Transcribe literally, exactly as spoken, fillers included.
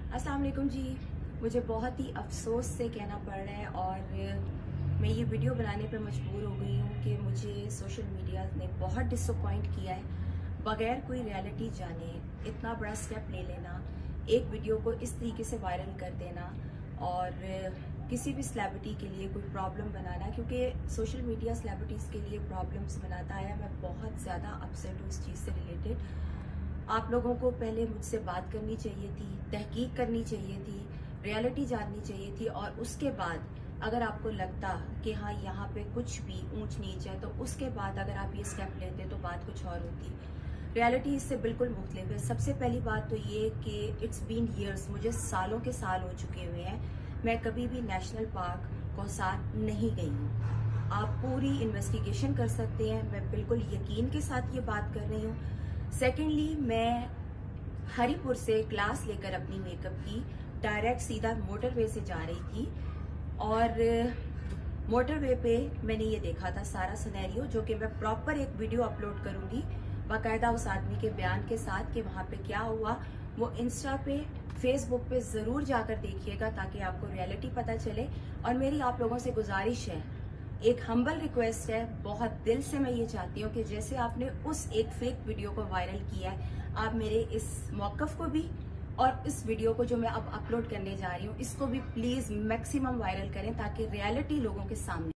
अस्सलाम वालेकुम जी। मुझे बहुत ही अफसोस से कहना पड़ रहा है और मैं ये वीडियो बनाने पर मजबूर हो गई हूँ कि मुझे सोशल मीडिया ने बहुत डिसअपॉइंट किया है। बगैर कोई रियलिटी जाने इतना बड़ा स्टेप ले लेना, एक वीडियो को इस तरीके से वायरल कर देना और किसी भी सेलिब्रिटी के लिए कोई प्रॉब्लम बनाना, क्योंकि सोशल मीडिया सेलिब्रिटीज़ के लिए प्रॉब्लम्स बनाता है। मैं बहुत ज़्यादा अपसेट हूँ इस चीज़ से रिलेटेड। आप लोगों को पहले मुझसे बात करनी चाहिए थी, तहकीक करनी चाहिए थी, रियलिटी जाननी चाहिए थी और उसके बाद अगर आपको लगता कि हाँ यहाँ पे कुछ भी ऊंच नीच है तो उसके बाद अगर आप ये स्टेप लेते तो बात कुछ और होती। रियलिटी इससे बिल्कुल मुख्तलिफ है। सबसे पहली बात तो ये कि इट्स बीन ईयर्स, मुझे सालों के साल हो चुके हुए हैं, मैं कभी भी नेशनल पार्क कौसार नहीं गई हूँ। आप पूरी इन्वेस्टिगेशन कर सकते हैं, मैं बिल्कुल यकीन के साथ ये बात कर रही हूँ। सेकेंडली, मैं हरिपुर से क्लास लेकर अपनी मेकअप की डायरेक्ट सीधा मोटरवे से जा रही थी और मोटरवे पे मैंने ये देखा था सारा सिनेरियो, जो कि मैं प्रॉपर एक वीडियो अपलोड करूंगी बाकायदा उस आदमी के बयान के साथ कि वहां पे क्या हुआ। वो इंस्टा पे, फेसबुक पे जरूर जाकर देखिएगा ताकि आपको रियलिटी पता चले। और मेरी आप लोगों से गुजारिश है, एक हम्बल रिक्वेस्ट है, बहुत दिल से मैं ये चाहती हूँ कि जैसे आपने उस एक फेक वीडियो को वायरल किया है, आप मेरे इस मौकफ को भी और इस वीडियो को जो मैं अब अपलोड करने जा रही हूँ इसको भी प्लीज मैक्सिमम वायरल करें ताकि रियलिटी लोगों के सामने